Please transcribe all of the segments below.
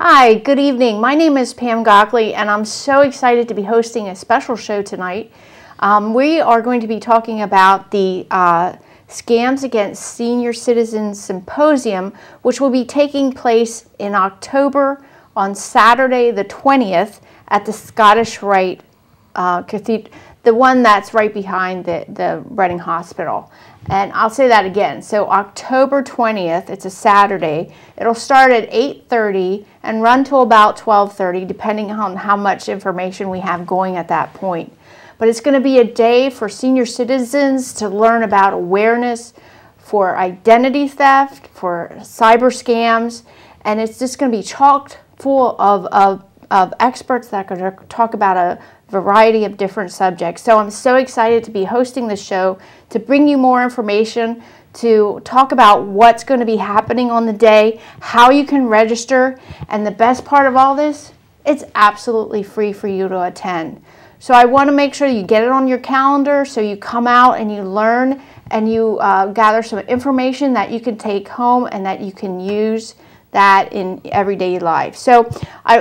Hi, good evening. My name is Pam Gockley, and I'm so excited to be hosting a special show tonight. We are going to be talking about the Scams Against Senior Citizens Symposium, which will be taking place in October on Saturday the 20th at the Scottish Rite Cathedral, the one that's right behind the Reading Hospital. And I'll say that again. So October 20th, it's a Saturday. It'll start at 8:30 and run till about 12:30, depending on how much information we have going at that point. But it's going to be a day for senior citizens to learn about awareness for identity theft, for cyber scams, and it's just going to be chock full of experts that are going to talk about a variety of different subjects. So I'm so excited to be hosting this show to bring you more information, to talk about what's going to be happening on the day, how you can register, and the best part of all this, it's absolutely free for you to attend. So I want to make sure you get it on your calendar so you come out and you learn and you gather some information that you can take home and that you can use that in everyday life. So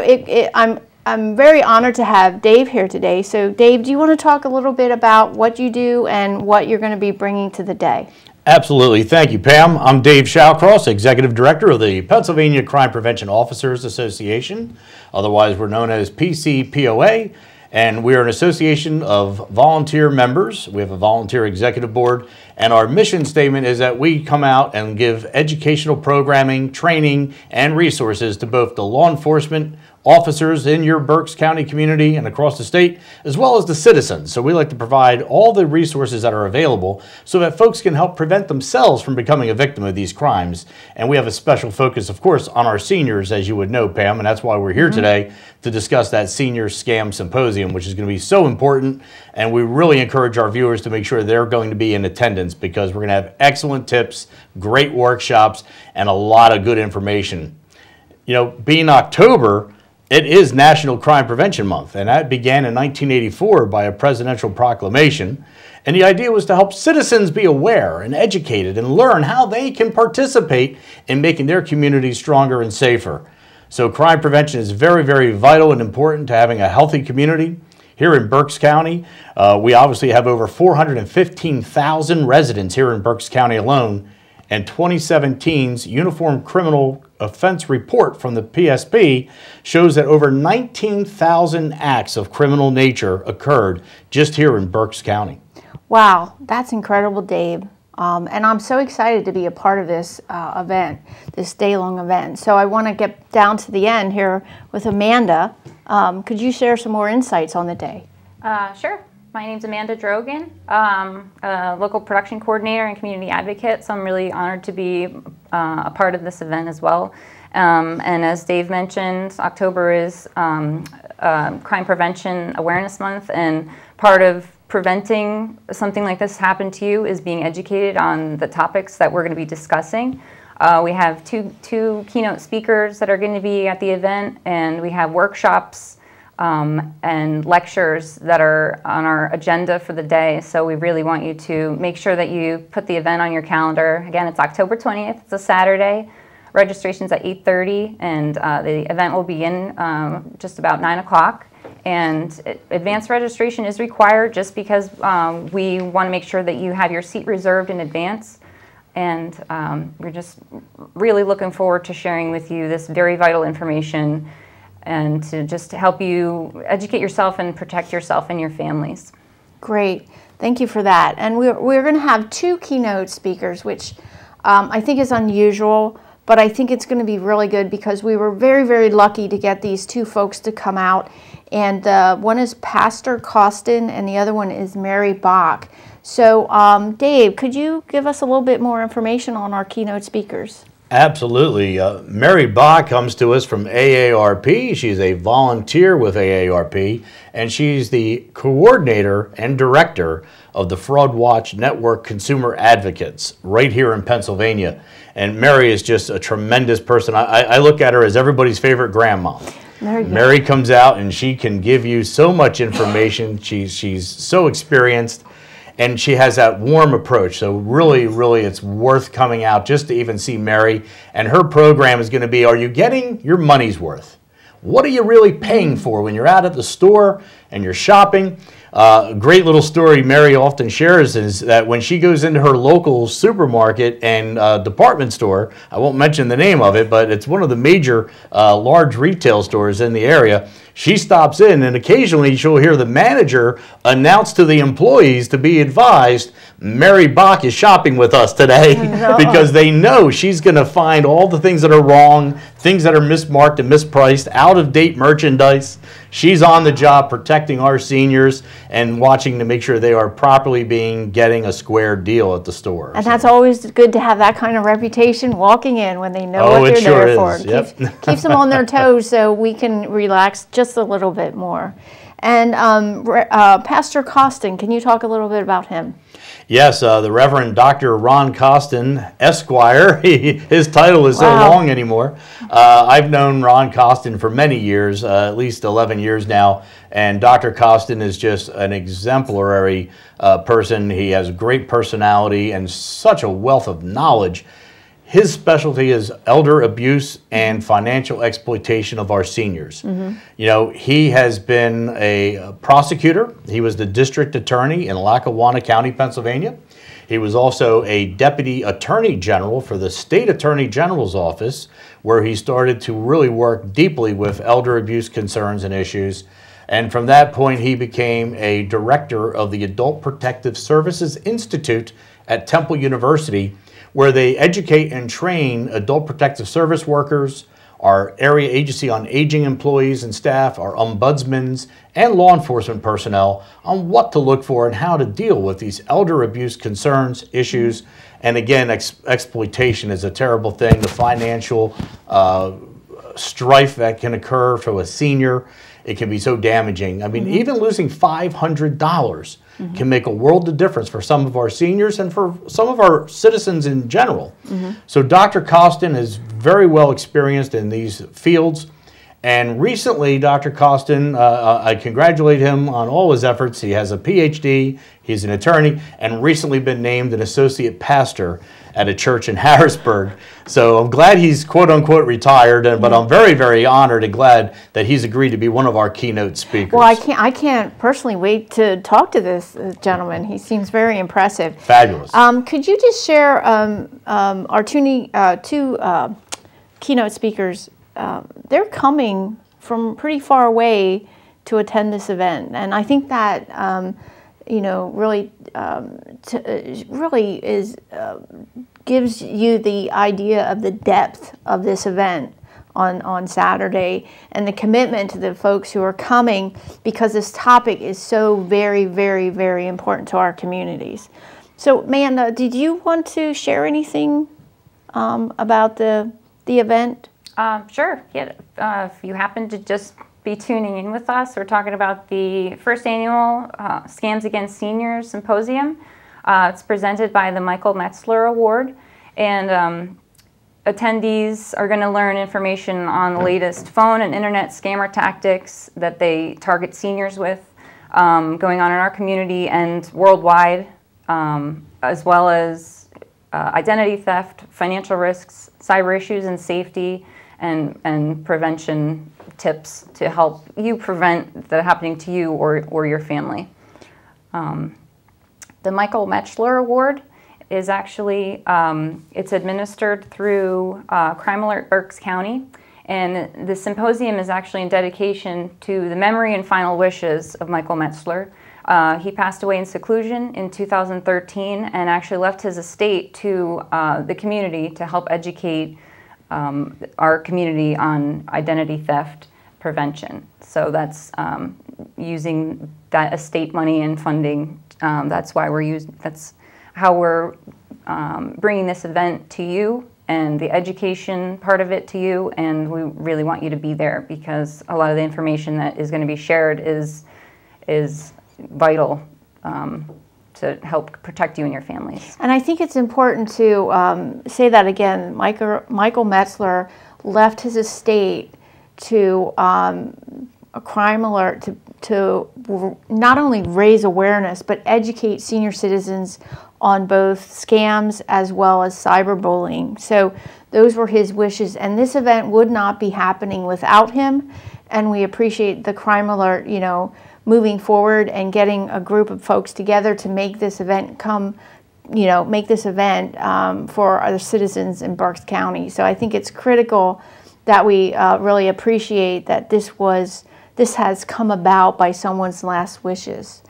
I'm very honored to have Dave here today. So Dave, do you want to talk a little bit about what you do and what you're going to be bringing to the day? Absolutely. Thank you, Pam. I'm Dave Shallcross, Executive Director of the Pennsylvania Crime Prevention Officers Association. Otherwise, we're known as PCPOA. And we are an association of volunteer members. We have a volunteer executive board, and our mission statement is that we come out and give educational programming, training, and resources to both the law enforcement officers in your Berks County community and across the state, as well as the citizens. So we like to provide all the resources that are available so that folks can help prevent themselves from becoming a victim of these crimes. And we have a special focus, of course, on our seniors, as you would know, Pam, and that's why we're here today to discuss that Senior Scam Symposium, which is going to be so important. And we really encourage our viewers to make sure they're going to be in attendance, because we're going to have excellent tips, great workshops, and a lot of good information. You know, being October, it is National Crime Prevention Month, and that began in 1984 by a presidential proclamation. And the idea was to help citizens be aware and educated and learn how they can participate in making their communities stronger and safer. So crime prevention is very, very vital and important to having a healthy community. Here in Berks County, we obviously have over 415,000 residents here in Berks County alone, and 2017's Uniform Criminal Offense Report from the PSP shows that over 19,000 acts of criminal nature occurred just here in Berks County. Wow, that's incredible, Dave. And I'm so excited to be a part of this event, this day-long event. So I want to get down to the end here with Amanda. Could you share some more insights on the day? Sure. My name's Amanda Drogon. A local production coordinator and community advocate, so I'm really honored to be a part of this event as well. And as Dave mentioned, October is Crime Prevention Awareness Month, and part of preventing something like this happen to you is being educated on the topics that we're going to be discussing. We have two keynote speakers that are going to be at the event, and we have workshops and lectures that are on our agenda for the day. So we really want you to make sure that you put the event on your calendar. Again, it's October 20th. It's a Saturday. Registration's at 8:30, and the event will begin just about 9 o'clock. And advanced registration is required just because we want to make sure that you have your seat reserved in advance. And we're just really looking forward to sharing with you this very vital information and to just help you educate yourself and protect yourself and your families. Great. Thank you for that. And we're going to have two keynote speakers, which I think is unusual, but I think it's going to be really good because we were very, very lucky to get these two folks to come out. And one is Pastor Costin and the other one is Mary Bach. So Dave, could you give us a little bit more information on our keynote speakers? Absolutely. Mary Bach comes to us from AARP. She's a volunteer with AARP, and she's the coordinator and director of the Fraud Watch Network Consumer Advocates right here in Pennsylvania. And Mary is just a tremendous person. I look at her as everybody's favorite grandma. Mary comes out and she can give you so much information. She's so experienced. And she has that warm approach. So really, really, it's worth coming out just to even see Mary. And her program is going to be, are you getting your money's worth? What are you really paying for when you're out at the store and you're shopping? A great little story Mary often shares is that when she goes into her local supermarket and department store, I won't mention the name of it, but it's one of the major large retail stores in the area. She stops in and occasionally she'll hear the manager announce to the employees to be advised, Mary Bach is shopping with us today because they know she's going to find all the things that are wrong, things that are mismarked and mispriced, out-of-date merchandise. She's on the job protecting our seniors and watching to make sure they are properly getting a square deal at the store. And that's always good to have that kind of reputation walking in when they know what they're there for. Yep. Keeps them on their toes so we can relax just a little bit more. And Pastor Costin, can you talk a little bit about him? Yes, the Reverend Dr. Ron Costin, Esquire. His title is so long anymore. I've known Ron Costin for many years, at least 11 years now, and Dr. Costin is just an exemplary person. He has great personality and such a wealth of knowledge. His specialty is elder abuse and financial exploitation of our seniors. You know, he has been a prosecutor. He was the district attorney in Lackawanna County, Pennsylvania. He was also a deputy attorney general for the state attorney general's office, where he started to really work deeply with elder abuse concerns and issues. And from that point, he became a director of the Adult Protective Services Institute at Temple University, where they educate and train adult protective service workers, our area agency on aging employees and staff, our ombudsmen, and law enforcement personnel on what to look for and how to deal with these elder abuse concerns, issues. And again, exploitation is a terrible thing. The financial strife that can occur to a senior, it can be so damaging. I mean, even losing $500 can make a world of difference for some of our seniors and for some of our citizens in general. So Dr. Costin is very well experienced in these fields. And recently, Dr. Costin, I congratulate him on all his efforts. He has a PhD, he's an attorney, and recently been named an associate pastor at a church in Harrisburg. So I'm glad he's quote-unquote retired, but I'm very, very honored and glad that he's agreed to be one of our keynote speakers. Well, I can't personally wait to talk to this gentleman. He seems very impressive. Fabulous. Could you just share our two keynote speakers? They're coming from pretty far away to attend this event, and I think that you know, really gives you the idea of the depth of this event on Saturday and the commitment to the folks who are coming, because this topic is so very, very, very important to our communities. So, Amanda, did you want to share anything about the event? Sure. Yeah. If you happen to just be tuning in with us, we're talking about the first annual Scams Against Seniors Symposium. It's presented by the Michael Metzler Award, and attendees are going to learn information on the latest phone and internet scammer tactics that they target seniors with, going on in our community and worldwide, as well as identity theft, financial risks, cyber issues and safety, and prevention tips to help you prevent that happening to you or your family. The Michael Metzler Award is actually, it's administered through Crime Alert Berks County, and the symposium is actually in dedication to the memory and final wishes of Michael Metzler. He passed away in seclusion in 2013 and actually left his estate to the community to help educate our community on identity theft prevention. So that's using that estate money and funding. That's why that's how we're bringing this event to you and the education part of it to you. And we really want you to be there, because a lot of the information that is going to be shared is vital to help protect you and your families. And I think it's important to say that again. Michael Metzler left his estate to a crime alert to not only raise awareness but educate senior citizens on both scams as well as cyberbullying. So those were his wishes, and this event would not be happening without him. And we appreciate the crime alert, you know, moving forward and getting a group of folks together to make this event for our citizens in Berks County. So I think it's critical that we really appreciate that this has come about by someone's last wishes.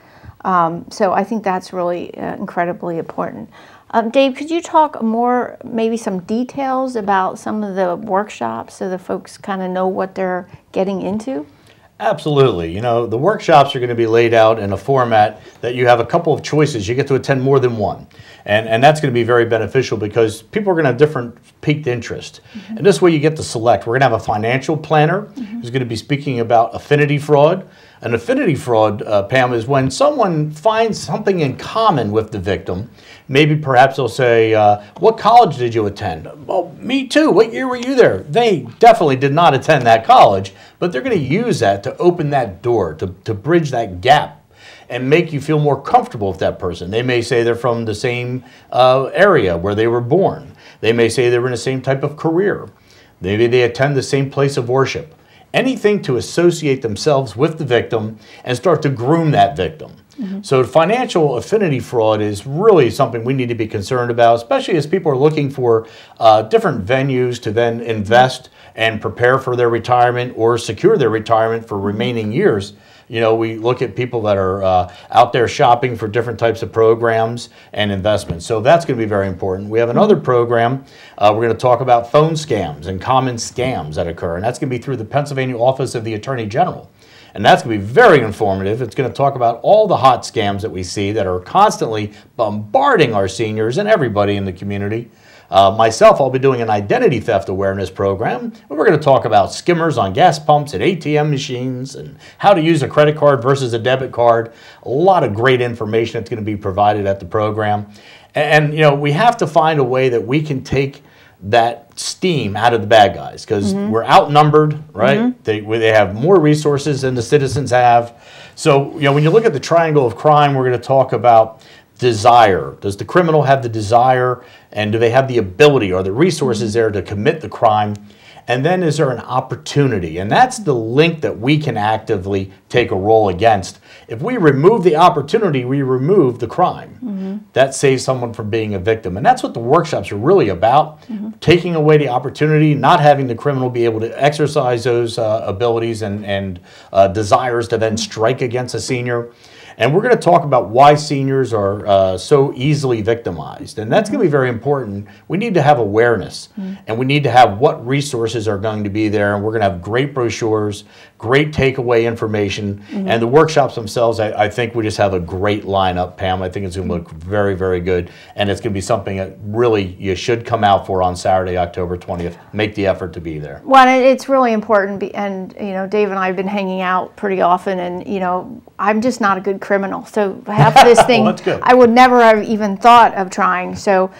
So I think that's really incredibly important. Dave, could you talk more, maybe some details about some of the workshops so the folks kind of know what they're getting into? Absolutely. You know, the workshops are going to be laid out in a format that you have a couple of choices. You get to attend more than one. And that's going to be very beneficial because people are going to have different peaked interest. Mm-hmm. And this way you get to select. We're going to have a financial planner who's going to be speaking about affinity fraud. An affinity fraud, Pam, is when someone finds something in common with the victim. Maybe perhaps they'll say, what college did you attend? Well, me too. What year were you there? They definitely did not attend that college, but they're going to use that to open that door, to bridge that gap and make you feel more comfortable with that person. They may say they're from the same area where they were born. They may say they were in the same type of career. Maybe they attend the same place of worship. Anything to associate themselves with the victim and start to groom that victim. Mm-hmm. So financial affinity fraud is really something we need to be concerned about, especially as people are looking for different venues to then invest and prepare for their retirement or secure their retirement for remaining years. You know, we look at people that are out there shopping for different types of programs and investments. So that's going to be very important. We have another program. We're going to talk about phone scams and common scams that occur. And that's going to be through the Pennsylvania Office of the Attorney General. And that's going to be very informative. It's going to talk about all the hot scams that we see that are constantly bombarding our seniors and everybody in the community. Myself, I'll be doing an identity theft awareness program. We're going to talk about skimmers on gas pumps and ATM machines and how to use a credit card versus a debit card. A lot of great information that's going to be provided at the program. And you know, we have to find a way that we can take that steam out of the bad guys because we're outnumbered, right? They have more resources than the citizens have. So, you know, when you look at the triangle of crime, we're going to talk about desire. Does the criminal have the desire, and do they have the ability or the resources there to commit the crime? And then is there an opportunity? And that's the link that we can actively take a role against. If we remove the opportunity, we remove the crime. That saves someone from being a victim. And that's what the workshops are really about, taking away the opportunity, not having the criminal be able to exercise those abilities and desires to then strike against a senior. And we're going to talk about why seniors are so easily victimized. And that's going to be very important. We need to have awareness, and we need to have what resources are going to be there. And we're going to have great brochures, great takeaway information. And the workshops themselves, I think we just have a great lineup, Pam. I think it's going to look very, very good. And it's going to be something that really you should come out for on Saturday, October 20th. Make the effort to be there. Well, it's really important. And, you know, Dave and I have been hanging out pretty often. And, you know, I'm just not a good criminal. So half of this thing well, I would never have even thought of trying. So,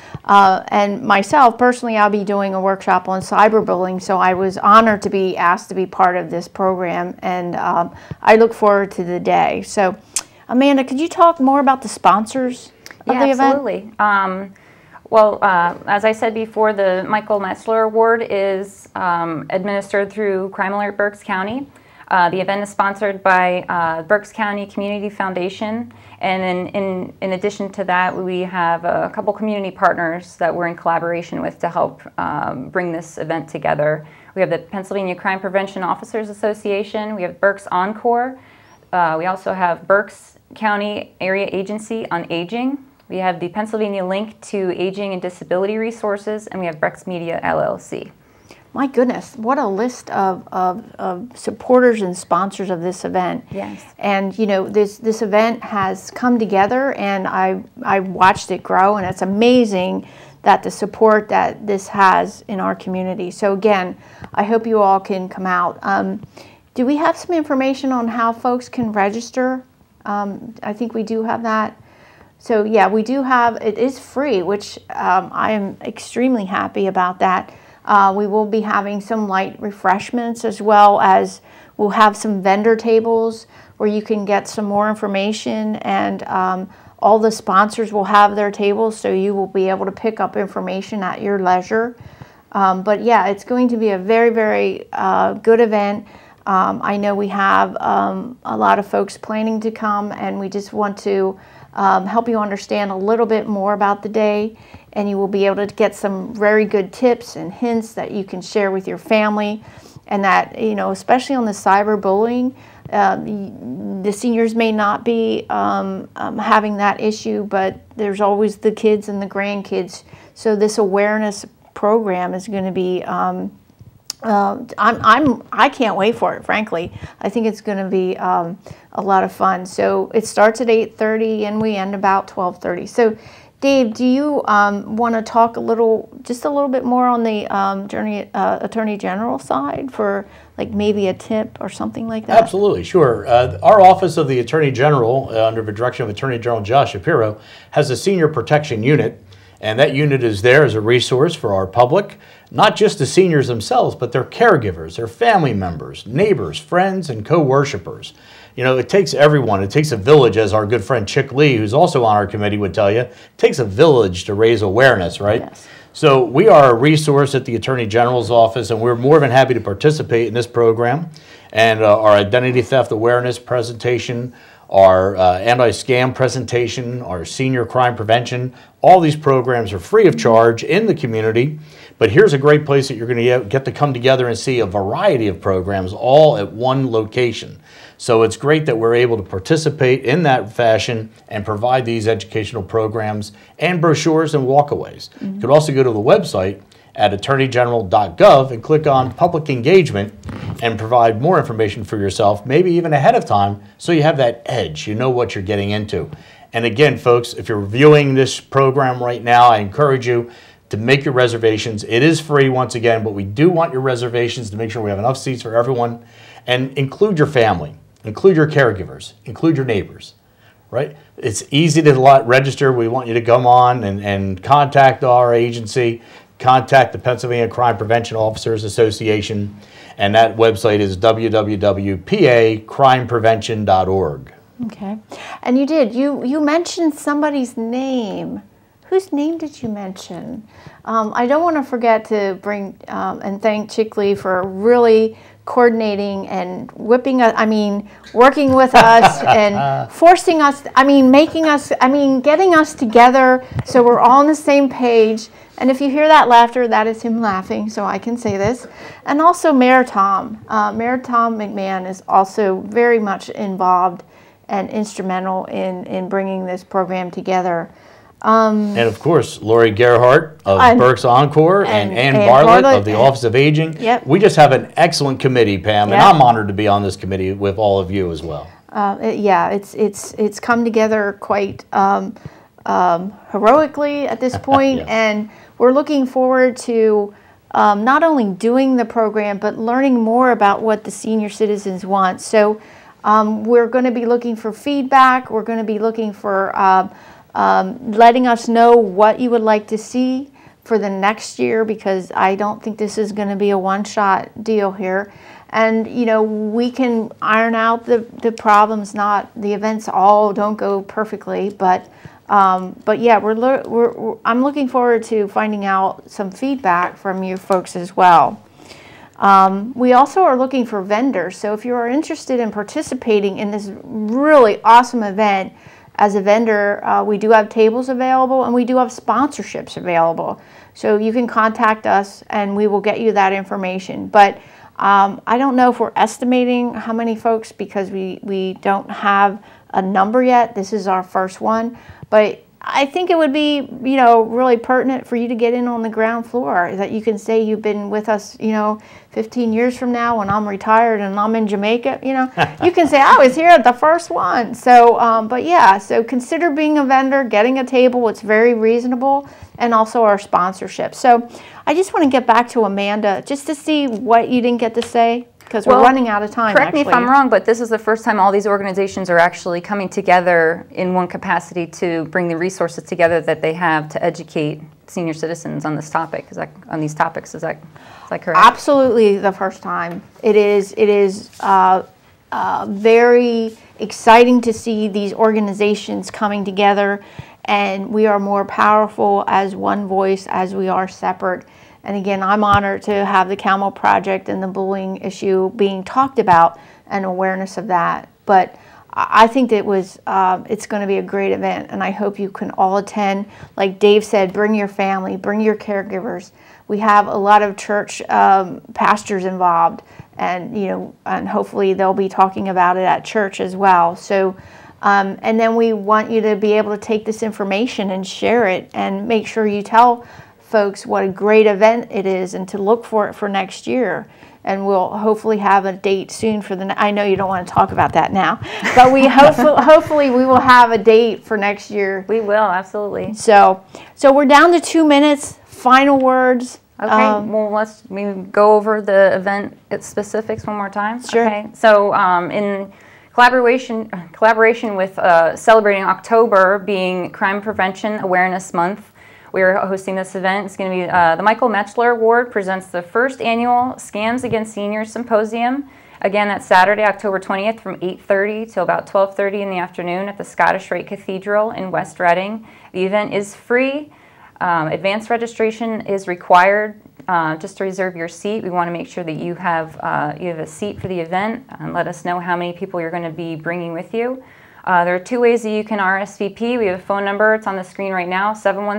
and myself, personally, I'll be doing a workshop on cyberbullying. So I was honored to be asked to be part of this program. And I look forward to the day. So, Amanda, could you talk more about the sponsors of the event? Absolutely. Well, as I said before, the Michael Metzler Award is administered through Crime Alert Berks County. The event is sponsored by Berks County Community Foundation, and in addition to that, we have a couple community partners that we're in collaboration with to help bring this event together. We have the Pennsylvania Crime Prevention Officers Association, we have Berks Encore, we also have Berks County Area Agency on Aging, we have the Pennsylvania Link to Aging and Disability Resources, and we have Berks Media LLC. My goodness, what a list of supporters and sponsors of this event. Yes. And, you know, this event has come together, and I watched it grow, and it's amazing that the support that this has in our community. So, again, I hope you all can come out. Do we have some information on how folks can register? I think we do have that. So, yeah, we do have, it is free, which I am extremely happy about that. We will be having some light refreshments, as well as We'll have some vendor tables where you can get some more information, and all the sponsors will have their tables, so you will be able to pick up information at your leisure. But yeah, it's going to be a very, very good event. I know we have a lot of folks planning to come, and we just want to help you understand a little bit more about the day, and you will be able to get some very good tips and hints that you can share with your family, and that, you know, especially on the cyberbullying, the seniors may not be having that issue, but there's always the kids and the grandkids. So this awareness program is going to be, I can't wait for it, frankly. I think it's going to be a lot of fun. So it starts at 8:30 and we end about 12:30. So Dave, do you want to talk just a little bit more on the Attorney General side for like maybe a tip or something like that? Absolutely, sure. Our Office of the Attorney General, under the direction of Attorney General Josh Shapiro, has a Senior Protection Unit, and that unit is there as a resource for our public, not just the seniors themselves, but their caregivers, their family members, neighbors, friends, and co-worshipers. You know, it takes everyone. It takes a village, as our good friend Chick Lee, who's also on our committee, would tell you. It takes a village to raise awareness, right? Yes. So we are a resource at the Attorney General's office, and we're more than happy to participate in this program. And our identity theft awareness presentation, our anti-scam presentation, our senior crime prevention, all these programs are free of charge in the community. But here's a great place that you're going to get to come together and see a variety of programs all at one location. So it's great that we're able to participate in that fashion and provide these educational programs and brochures and walkaways. Mm-hmm. You could also go to the website at attorneygeneral.gov and click on public engagement and provide more information for yourself, maybe even ahead of time, so you have that edge. You know what you're getting into. And again, folks, if you're viewing this program right now, I encourage you to make your reservations. It is free once again, but we do want your reservations to make sure we have enough seats for everyone. And include your family, include your caregivers, include your neighbors, right? It's easy to register. We want you to come on and contact our agency, contact the Pennsylvania Crime Prevention Officers Association, and that website is www.pacrimeprevention.org. Okay. And you mentioned somebody's name. Whose name did you mention? I don't want to forget to bring and thank Chick Lee for really coordinating and working with us and forcing us, getting us together so we're all on the same page. And if you hear that laughter, that is him laughing, so I can say this. And also Mayor Tom. Mayor Tom McMahon is also very much involved and instrumental in bringing this program together. And of course, Lori Gerhardt of Berks Encore and Ann Bartlett of the Office of Aging. Yep. We just have an excellent committee, Pam, and I'm honored to be on this committee with all of you as well. It's come together quite heroically at this point, yes. And we're looking forward to not only doing the program, but learning more about what the senior citizens want. So we're going to be looking for feedback. We're going to be looking for letting us know what you would like to see for the next year, because I don't think this is going to be a one-shot deal here. And, you know, we can iron out the problems. Not the events all don't go perfectly, but yeah, I'm looking forward to finding out some feedback from you folks as well. We also are looking for vendors. So if you are interested in participating in this really awesome event, as a vendor, we do have tables available and we do have sponsorships available. So you can contact us and we will get you that information. But I don't know if we're estimating how many folks, because we don't have a number yet. This is our first one. But I think it would be, you know, really pertinent for you to get in on the ground floor, that you can say you've been with us, you know, 15 years from now when I'm retired and I'm in Jamaica, you know, you can say I was here at the first one. So, but yeah, so consider being a vendor, getting a table. It's very reasonable, and also our sponsorship. So I just want to get back to Amanda just to see what you didn't get to say, because we're running out of time. Correct me if I'm wrong, but this is the first time all these organizations are actually coming together in one capacity to bring the resources together that they have to educate senior citizens on this topic. On these topics? Is that correct? Absolutely, the first time. It is very exciting to see these organizations coming together, and we are more powerful as one voice as we are separate. And again, I'm honored to have the Camel Project and the bullying issue being talked about and awareness of that. But I think that it's going to be a great event, and I hope you can all attend. Like Dave said, bring your family, bring your caregivers. We have a lot of church pastors involved, and and hopefully they'll be talking about it at church as well. So, and then we want you to be able to take this information and share it, and make sure you tell folks what a great event it is, and to look for it for next year. And we'll hopefully have a date soon for I know you don't want to talk about that now, but we hopefully we will have a date for next year. We will, absolutely. So we're down to 2 minutes. Final words. Okay, well, let's go over the event specifics one more time. Sure. Okay, so in collaboration with celebrating October being Crime Prevention Awareness Month, we're hosting this event. It's going to be the Michael Metzler Award presents the first annual Scams Against Seniors Symposium. Again, that's Saturday, October 20th from 8:30 till about 12:30 in the afternoon at the Scottish Rite Cathedral in West Reading. The event is free. Advanced registration is required just to reserve your seat. We want to make sure that you have a seat for the event, and let us know how many people you're going to be bringing with you. There are 2 ways that you can RSVP. We have a phone number. It's on the screen right now,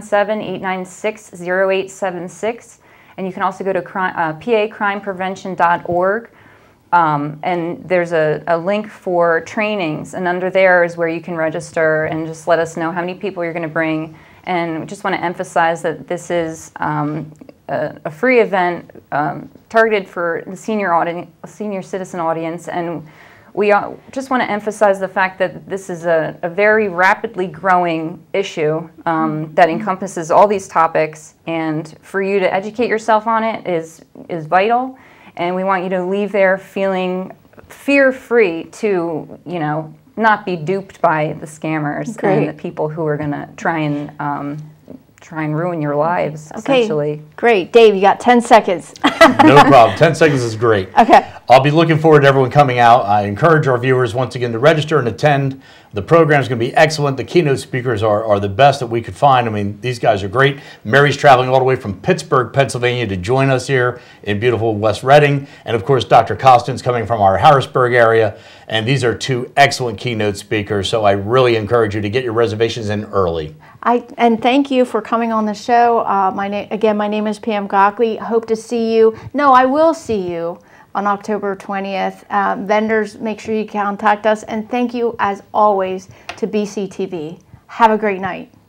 717-896-0876. And you can also go to pacrimeprevention.org. And there's a link for trainings. And under there is where you can register and just let us know how many people you're going to bring. And we just want to emphasize that this is a free event targeted for the senior citizen audience. And we just want to emphasize the fact that this is a very rapidly growing issue that encompasses all these topics, and for you to educate yourself on it is vital, and we want you to leave there feeling fear-free to, not be duped by the scammers and the people who are going to try and ruin your lives, essentially. Okay, great. Dave, you got 10 seconds. No problem. 10 seconds is great. Okay. I'll be looking forward to everyone coming out. I encourage our viewers once again to register and attend. The program is going to be excellent. The keynote speakers are the best that we could find. I mean, these guys are great. Mary's traveling all the way from Pittsburgh, Pennsylvania to join us here in beautiful West Reading. And of course, Dr. Costin's coming from our Harrisburg area. And these are 2 excellent keynote speakers. So I really encourage you to get your reservations in early. And thank you for coming on the show. My name is Pam Gockley. Hope to see you. No, I will see you on October 20th. Vendors, make sure you contact us. And thank you, as always, to BCTV. Have a great night.